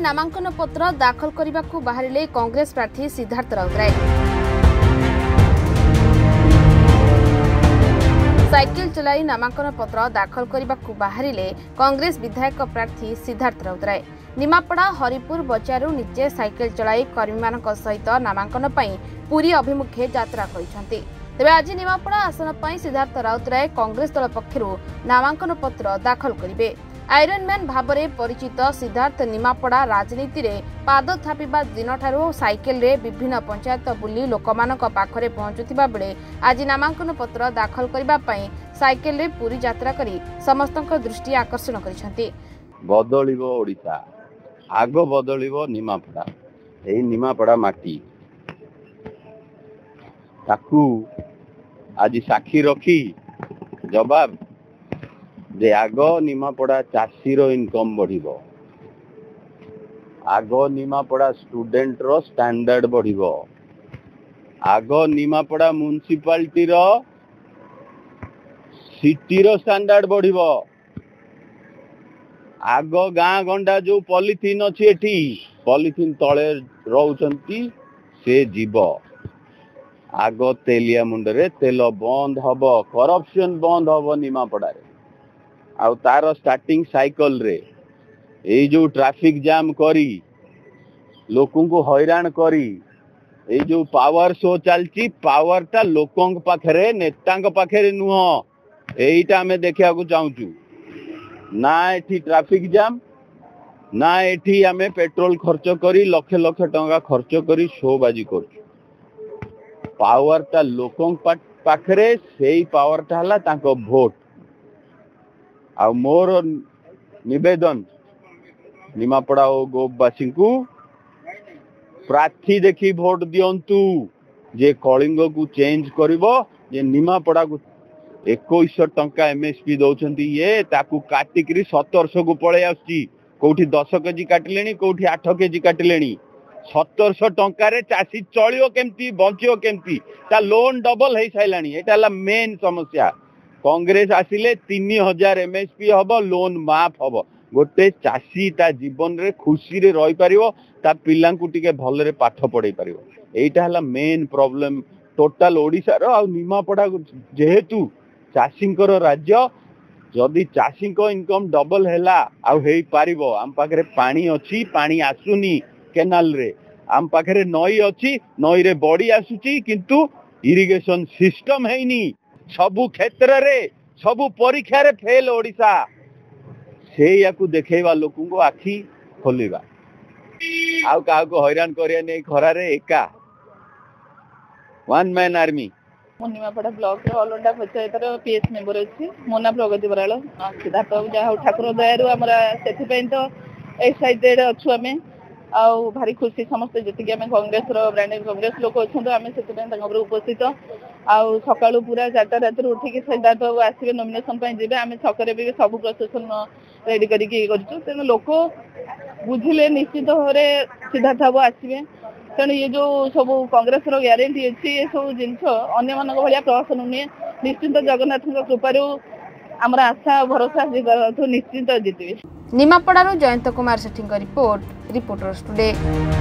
नामांकन पत्र दाखल करने को बाहरिले कांग्रेस प्रार्थी सिद्धार्थ राउतराय। साइकेल चलाई नामांकन पत्र दाखल करने को बाहरिले कांग्रेस विधायक प्रार्थी सिद्धार्थ राउतराय। निमापड़ा हरिपुर बजारू निजे साइकेल चलाई कर्मी सहित नामांकन पुरी अभिमुखे यात्रा करिसेंति। तेबे आज निमापड़ा आसन पर सिद्धार्थ राउतराय कांग्रेस दल पक्षरु नामांकन पत्र दाखल करिवे। आयरन मैन भाबरे परिचित सिद्धार्थ निमापड़ा राजनीति रे पाद थापिबा दिन ठारू साइकेल रे विभिन्न पंचायत बुली लोकमानक पाखरे पहुंचुथिबा बेले आज नामांकन पत्र दाखल करिबा पई साइकेल रे पूरी यात्रा करी समस्तक दृष्टि आकर्षण करिसेंति। बदलिबो ओडिसा आग बदलिबो निमापड़ा एई निमापड़ा माटी ताकू आज साक्षी रखी जवाब जे आग निमापड़ा चाषीर इनकम बढ़िबो, आग निमापड़ा स्टूडेंट रो स्टैंडर्ड बढ़िबो, आग निमापड़ा म्युनिसिपालिटी रो सिटी रो स्टैंडर्ड बढ़िबो, आग गाँ गंडा जो पॉलिथिन अछि एठी पॉलिथिन तळे रहउचंती से जीव, आग तेलिया मुंडरे तेल बंद हबो, करप्शन बंद हबो निमापड़ा रे। आउ तार स्टार्टिंग साइकल रे ए जो ट्रैफिक जाम करी लोकों को हैरान करी ए जो पावर शो चलची पावर ता लोकों पाखरे नेतांक पाखरे नुह एटा हमें देखिया को चाहूचू ना एठी ट्रैफिक जाम ना एठी हमें पेट्रोल खर्च करी लक्ष लक्ष टंका खर्च करी शो बाजी करचू। पावर ता लोकों पाखरे सेही पावर ता हला तांको वोट। आ मोर निवेदन निमापड़ा और गोपवासी को प्रार्थी देखी भोट दियंतु जे कलिंग को चेंज करिवो जे निमापड़ा को 2100 टंका एमएसपी दउछंती ये ताकू काटिकरी 1700 को पळे आछि कोठी 10 केजी काटलेनी कोठी 8 केजी काटलेनी 1700 टंका रे चासी चलियो केमती बंचियो केमती ता लोन डबल हे साइलानी एटाला मेन समस्या। कांग्रेस आसिले 3000 एमएसपी हबो लोन माफ हबो गोटे चासी ता जीवन रे खुशी रे रही परिवो ता पिल्लां को टिके भल रे पाठ पढ़ाई परिवो एटा हला मेन प्रॉब्लम टोटल ओडिसा रो आ निमापड़ा जेहेतु चासींकर राज्य जदि चासींको इनकम डबल हैला आ हेई पारिबो आम पाखरे पानी अछि पानी आसुनी केनाल रे आम पाखरे नई अछि नई रे बड़ी आसुची किंतु इरिगेशन सिस्टम हेइनी सबु क्षेत्र रे सबु परीक्षा रे फेल ओडिसा से याकू देखेबा लोकन को आखी खोलिबा आउ काहा को हैरान करिया नै खरा रे एका one man army Nimapada block रे ऑलंडा पंचायत रो पीएस मेंबर अछि मोना प्रगति बराळ सिद्धार्थ जा ठाकुर दयारु हमरा सेति पई तो एक्साइटेड अछु हमें आउ भारी खुशी समस्त जति हमें कांग्रेस रो ब्रांडेड कांग्रेस लोक अछन हमें सेति पई तंग उपस्थित आउ सकाळु पूरा 4टा रात उठी के सिद्धार्थ बाबू आसीबे नॉमिनेशन पई जेबे हमें छकरे भी सब प्रशासन रेडी करी के करछु तेन लोक बुझिले निश्चित भाबरे सिद्धार्थ बाबू आसीबे तेणु ये जो सब कांग्रेस रो ग्यारंटी अछि ये सब जिंस अन्य मानक भलिया प्रशासन ने निश्चित जगन्नाथ कृपारू हमर आशा भरोसा निश्चित जितबे। निमापड़ारू Jayant Kumar Sethi report reporters today.